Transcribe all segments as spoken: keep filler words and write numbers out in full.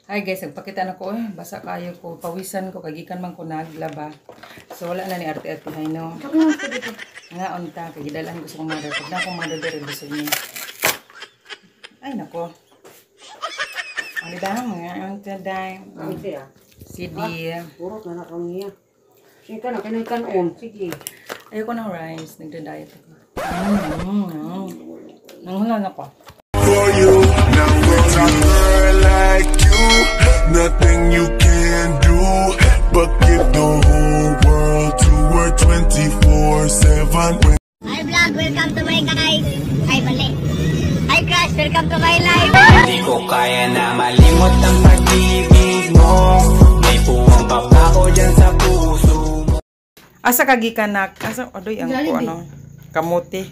Hi guys, nagpakita na ko eh. Basa kayo ko. Pawisan ko. Kagikan man ko naglaba. So wala na ni arte-arte hay no. Nga unta. Kagidalan ko sa kong mother. Pag na akong mother dere gusto niya. Ay nako. Ang ba mga unta day. C D. Puro na nakang niya. Sige na, kinaikan on. Sige. Ayoko ng rice. Nagda-diet ako. Mm. Nanghula na ko. For you, now there's a girl like you. Nothing you can do but give the whole world to her twenty-four seven. Hi vlog, welcome to my guys. Hi bali. Hi crush, welcome to my life. Hindi ko kaya na malimot ang pag-ibig mo. May puwang papako dyan sa puso mo. Asa kagikan nak? Asa odoy ang ko ano? Kamuti.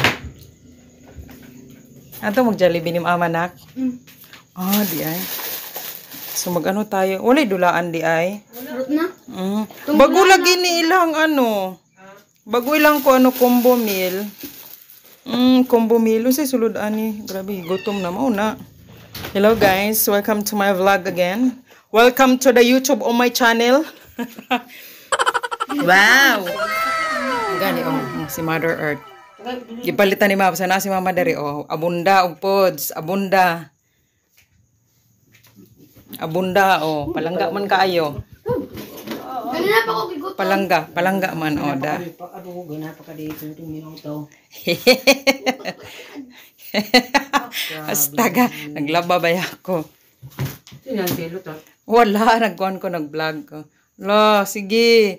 Ato mag Jollibee ni mama nak. Mm. Ah, di ay. So mag-ano tayo? Walay dulaan di ay. Sarap na. Mm. Bago lagi ni ilang ano. Bago ilang ko ano combo meal. Mm, combo meal. Unsay sulod ani? Grabe, gutom na mao na. Hello guys, welcome to my vlog again. Welcome to the YouTube on my channel. Wow. Gani oh, si Mother Earth. Gipalitan ni Mama sana si Mama dari oh, abunda og pods, abunda. Abunda oh, palangga man kaayo. Ganina pa ko gigot. Palangga, palangga man oh da. Ano gana pa ka dito itong minuto. Astaga, naglaba ba ako? Sinan silo ta. Wala, nagkuhan ko, nag-vlog ko. La, sige.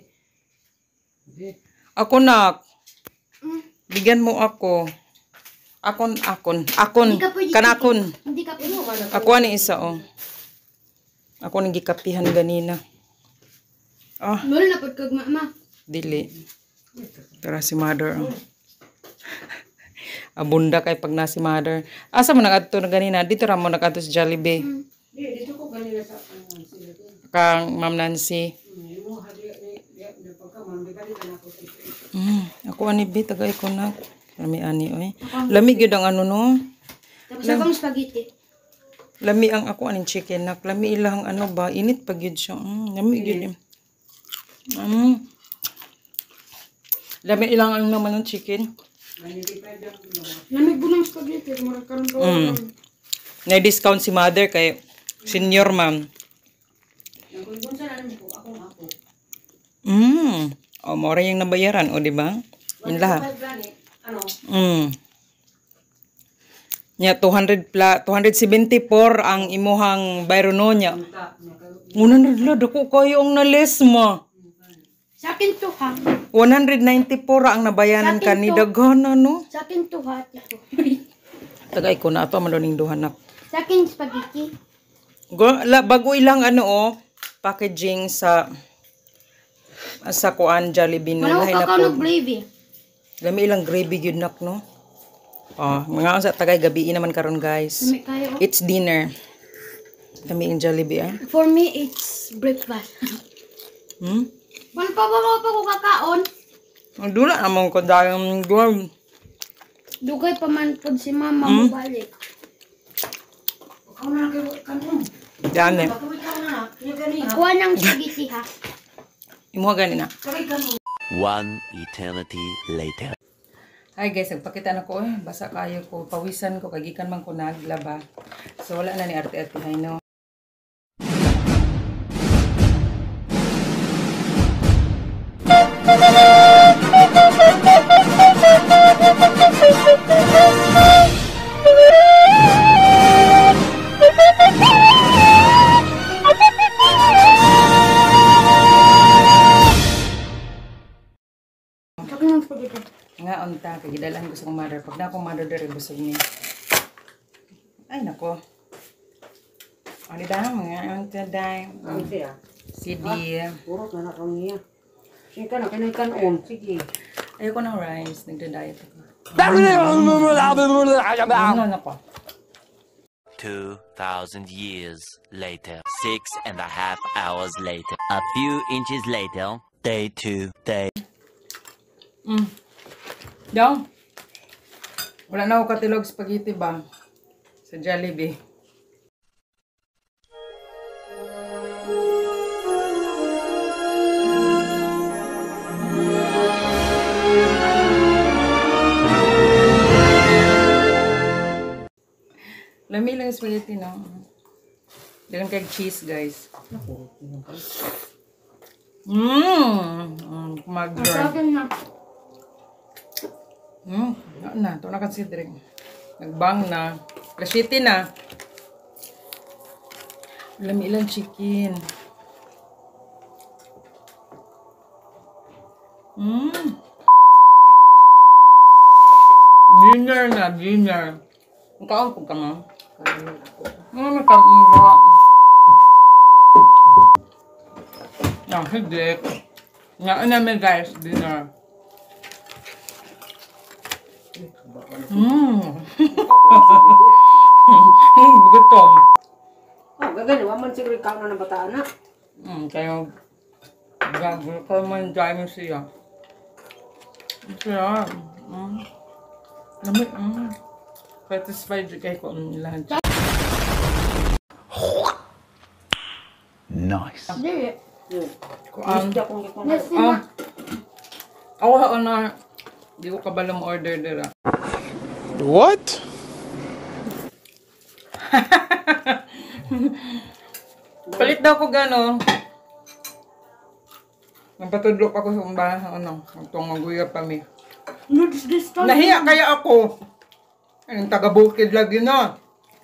Ako nak. Bigyan mo ako. Akon, akon. Akon. Kanakon. Hindi ka pino man. Ako ani isa oh. Ako nang gikapihan ganina. Ah, Mura na pud kag mama. dili. Tara si Mother. Oh. Abunda kay pag na si Mother. Asa mo nagadto na ganina? Dito ra mo nagadto sa Jollibee. Di dito ko ganina sa sila. Kang Ma'am Nancy. Mo hadi ni pagka man bigani na ko. Mm, ako ani bi tagay ko na. Lami ani oy. Lami gyud ang ano no. Tapos akong spaghetti. Lami ang ako aning chicken nak. Lami ilang ano ba? Init pa gyud siya. Mm, lami gyud. Mm. Lami ilang ang naman ng chicken. Lamig po ng spaghetti. Mura karon ko. Mm. Na-discount si Mother kay senior ma'am. Kung sa namin po akong ako. Mm. O, mora yung nabayaran. O, di ba? Yun lahat. Ano? Mm. Nya, two hundred pla, two hundred seventy-four ang imuhang bayro no niya. one hundred la, dako kayo ang nales mo. Sa akin to ha. one hundred ninety-four ang nabayanan ka ni Dagana, no? Sa akin to ha. Tito. Tagay ko na ito, maluning duhanak. Sa akin spaghetti. Go, la, bago ilang ano, oh, packaging sa sa kuan Jollibee no. Wala Lahi ko na kakao po. gravy. Lami ilang gravy yun nak, no? Oh, mga sa tagay gabi naman karon guys. Lami kayo. It's dinner. Lami yung Jollibee, ah. For me, it's breakfast. Hmm? Wala pa ba pa ko kakaon? Ang dula naman ko dahil doon. Dugay pa man po si mama Hmm? mo balik. Ako na kayo kanon. Yan eh. Kuha ng spaghetti ha. Imuha gani na. One eternity later. Hi guys, nagpakita na ko eh. Basa kayo ko. Pawisan ko. Kagikan man ko naglaba. So wala na ni arte-arte hay no. Nga unta, kagidalan ko sa kong mother. Pag na akong mother dere gusto niya. Ay nako. Ano ba mga unta day? C D. Puro na nakang niya. Sige na, kinaikan on. Sige. Ayoko ng rice. Nagda-diet ako. Ano na ko? Two thousand years later. Six and a half hours later. A few inches later. Day two. Day. Mm. Daw. Wala na ako katilog spaghetti ba? Sa Jollibee. Lami lang yung spaghetti, no? Dagan kay cheese, guys. Mmm! Mm, Ang mag-girl. sa akin na. Hmm, na na, ito na considering. Nagbang na. Lasiti na. Lami ilang chicken. Hmm. Dinner na, dinner. Ang kaon po ka mo. Ano ka mo? Ang hidik. Nga namin guys, dinner. Mmm. Gutom. Oh, gagani, waman siguro ikaw na ng bataan na. Hmm, kaya gagawin ko man dyan siya. Siya. Hmm. Lamig. Hmm. Satisfied kayo ko ang lunch. Nice. Hindi. Kuan. Hindi akong gikong. Yes, Ah. Ako ako na di ko kabalang order dira. What? Palit daw ko gano. Napatudlok ako sa umbahan ano, itong maguya pa mi. Nudes this time. Nahiya kaya ako. Ang taga-bukid lagi na.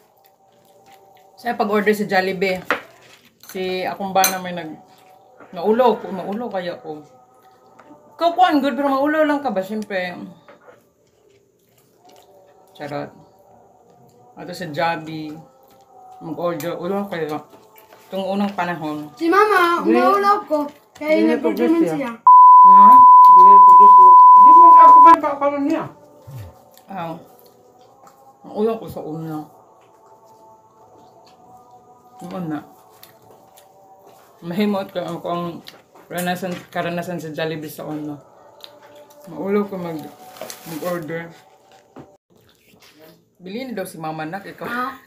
Sa pag-order si Jollibee, si akong bana may nag naulo ko, naulo kaya ko. Ikaw kuan good pero maulo lang ka ba siyempre. Charot. Ato sa Jollibee, mag-order ulo kaya. Itong unang panahon. Si Mama, umaulaw ko. Kaya Hindi nag-compliment progress siya. Ha? Hindi mo ako pa pa pa niya. Ah. Ang ulo ko sa una. Yung una. Mahimot ka ako ang karanasan, karanasan sa Jollibee sa una. Maulo ko mag, mag-order. Bilhin daw si Mama Nak, ikaw.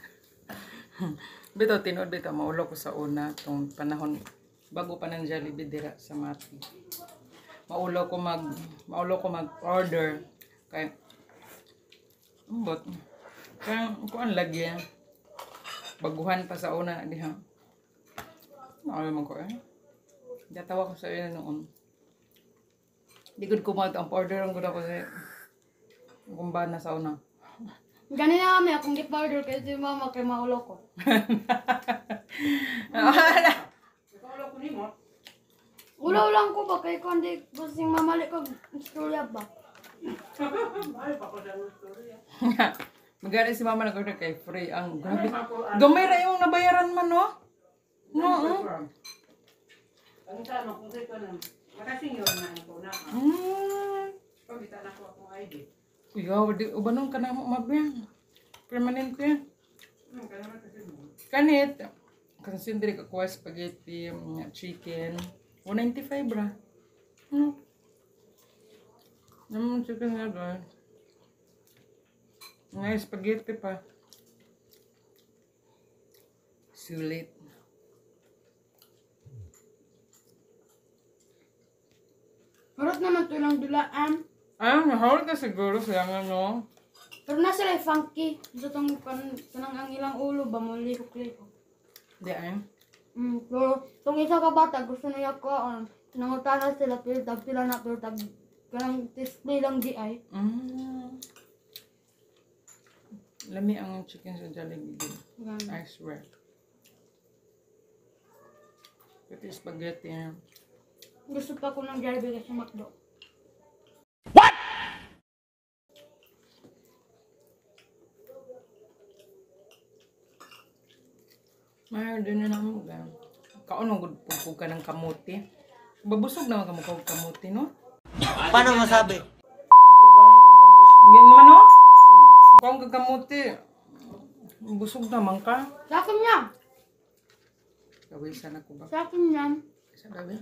Bito, tinood bito, maulo ko sa una. Itong panahon, bago pa ng Jollibee dira sa Mati. Maulo ko mag, maulo ko mag-order. Kaya, but, kaya, kuan lagi yan. Baguhan pa sa una, diha. Nakalaman ko eh. Datawa ko sa iyo noon. Di ko kumag ang order ang guna ko sa kung ba na sa una. Ganina kami, akong gipa-order kaya si Mama kay maulo ko. Ulaw lang ko ba kay kundi gusto yung mamali ko istorya ba? Magana si Mama nag-order kay free ang grabe. Gamay ra yung nabayaran man no? No. Ang tama kung kay ko na. Makasing yun na ko na. Hmm. Pagita na ko akong I D. Kuya, di ubanong ka na mo mabiyang. Permanente. Kanit. Kasi hindi ka kuha spaghetti, mga chicken. one ninety-five ra. Hmm. Naman chicken nga doon. Nga spaghetti pa. Sulit. Harot naman to lang dulaan. Ah, nahawal ka siguro siya nga no. Pero na sila funky. Ito tong kanang ang ilang ulo ba mo likok-likok. Di ay. Mm, pero tong isa ka bata gusto niya ko um, nangutana sila pero tag sila na pero tag kanang display lang di ay. Mm. Lami ang chicken sa Jollibee. Ganun. I swear. Pati spaghetti na. Gusto pa ko ng Jollibee kasi McDo. Mayroon din na naman mga. Kaunong good po ka ng kamuti. Babusog naman ka mo kag kamuti, no? Paano masabi? Yan naman, no? Kung kag kamuti, busog naman ka. Sa akin yan! Kawisan ako ba? Sa akin yan! Sa gabi?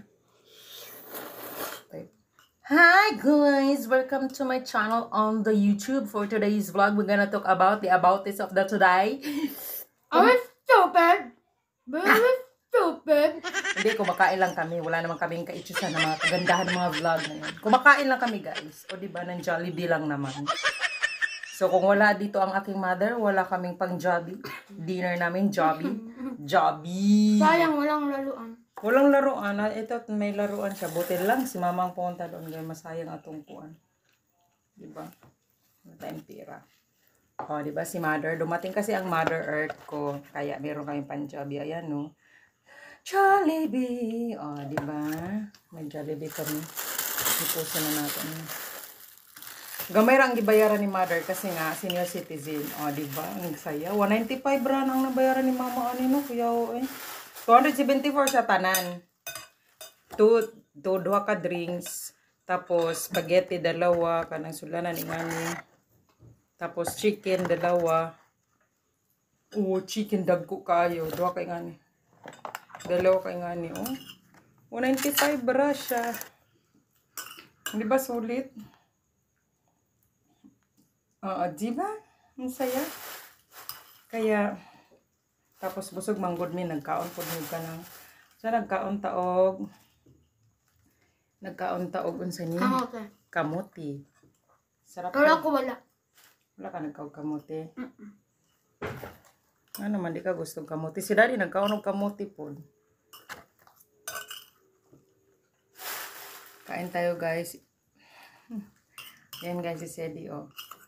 Hi guys! Welcome to my channel on the YouTube. For today's vlog, we're gonna talk about the about this of the today. I was stupid! Very stupid! Hindi, kumakain lang kami. Wala naman kaming kaitsusan ng mga kagandahan ng mga vlog na yun. Kumakain lang kami guys. O diba, ng Jollibee lang naman. So, So, kung wala dito ang aking mother, wala kaming pang jobby. Dinner namin, jobby. Jobby! Sayang, walang laruan. Walang laruan. Ah, ito, may laruan siya. Buti lang, si mamang punta doon. Kaya masayang atong puan. Diba? Wala tayong pira. O, diba si mother? Dumating kasi ang Mother Earth ko. Kaya meron kaming panjabi. Ayan, no? Jollibee! O, diba? May Jollibee kami. Ipuso na natin. Gamay rang gibayaran ni mother kasi nga senior citizen. O, diba? Ang saya. one ninety-five ran ang nabayaran ni mama. Ano, no? Kuya, eh. two seventy-four sa tanan. Two, two, duha ka drinks. Tapos, spaghetti, dalawa. Kanang sulanan, ingani. Tapos, chicken, dalawa. Oo, chicken, dagko kayo. Duha ka ingani. Dalawa ka ingani, oh. one ninety-five ra siya. Hindi ba sulit? Oo, diba? Ang saya. Kaya, tapos busog manggod mi, nagkaon po nyo ka ng, sa nagkaon taog, nagkaon taog, unsa ni? Kamote. Kamuti. Sarap. Pero yun. ako wala. Wala ka nagkaon kamuti. Mm -mm. Ano man, di ka gustong kamuti. Si daddy nagkaon ng kamuti po. Kain tayo, guys. Yan, guys, si Sedi, oh.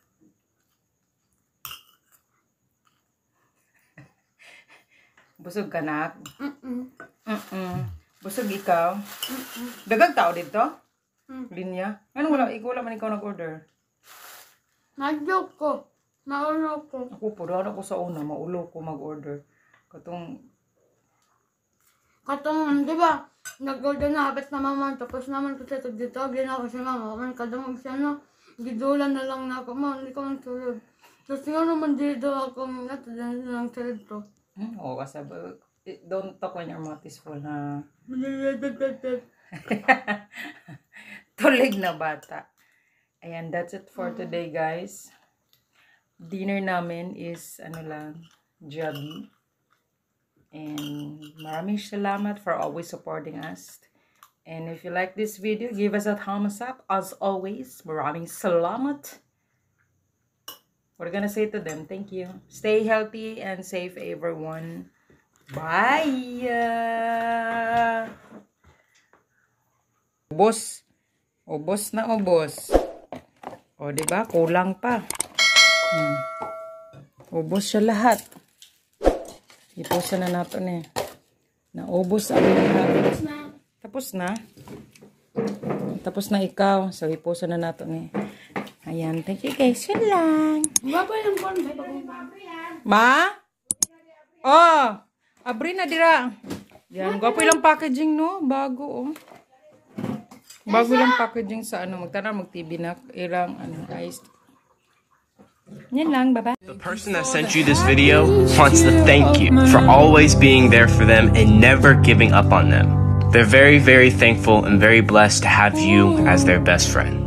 Busog ka na? Mm-mm. Mm-mm. Busog ikaw? Mm-mm. Dagang tao dito? Mm. Linya? Ano wala? Ikaw wala man ikaw nag-order. Nag-joke ko. Naulo ko. Ako po, dahil ako sa una, maulo ko mag-order. Katong, Katong, di ba? Nag-order na habit na mama. Tapos naman ko sa dito. Ginawa ko si mama. Man kadamag siya no. Gidulan na lang na ako. Ma, hindi ko lang tulog. Tapos nga naman dito ako. Natadaan na lang sa dito. hmm, oo, kasi, don't talk when your mouth is full, ha? Tulig na bata. Ayan, that's it for today, guys. Dinner namin is, ano lang, Jollibee. And maraming salamat for always supporting us. And if you like this video, give us a thumbs up. As always, maraming salamat. We're gonna say to them, thank you. Stay healthy and safe, everyone. Bye! Ubos. Ubos na ubos. O, diba? Kulang pa. Hmm. Ubos siya lahat. Ipusan na natin eh. Naubos ang lahat. Tapos na. Tapos na ikaw. So, ipusan na natin eh. Ayan. Thank you guys. Yun lang. Wala pa yung phone. Ma? Oh! Abri na dira. Yan. Gwapo ilang packaging, no? Bago, oh. Bago lang packaging sa ano. Magtana, mag-T V na. Ilang, ano, iced. Yan lang. Bye-bye. The person that sent you this video wants to thank you for always being there for them and never giving up on them. They're very, very thankful and very blessed to have you as their best friend.